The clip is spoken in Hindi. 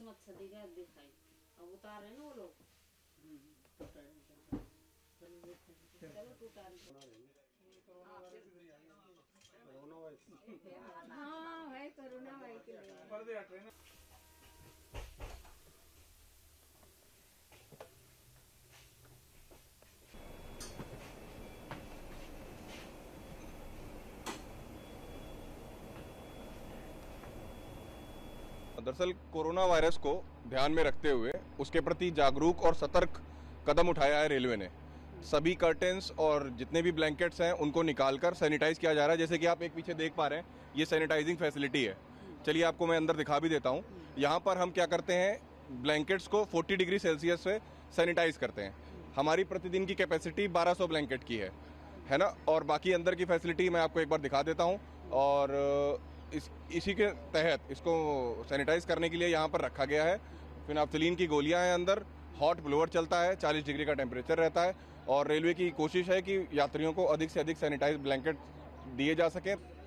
मच्छर दिखाई, अब उतार रहे ना वो लोग। चलो उतार। हाँ भाई कोरोना वायरस। दरअसल कोरोना वायरस को ध्यान में रखते हुए उसके प्रति जागरूक और सतर्क कदम उठाया है रेलवे ने। सभी कर्टेन्स और जितने भी ब्लैंकेट्स हैं उनको निकालकर सैनिटाइज किया जा रहा है। जैसे कि आप एक पीछे देख पा रहे हैं, ये सैनिटाइजिंग फैसिलिटी है। चलिए आपको मैं अंदर दिखा भी देता हूँ। यहाँ पर हम क्या करते हैं, ब्लैंकेट्स को 40 डिग्री सेल्सियस से सैनिटाइज करते हैं। हमारी प्रतिदिन की कैपेसिटी 1200 ब्लैंकेट की है ना। और बाकी अंदर की फैसिलिटी मैं आपको एक बार दिखा देता हूँ। और इसी के तहत इसको सैनिटाइज करने के लिए यहाँ पर रखा गया है। फिनाफ्थलीन की गोलियां हैं अंदर, हॉट ब्लोअर चलता है, 40 डिग्री का टेम्परेचर रहता है। और रेलवे की कोशिश है कि यात्रियों को अधिक से अधिक सैनिटाइज ब्लैंकेट दिए जा सकें।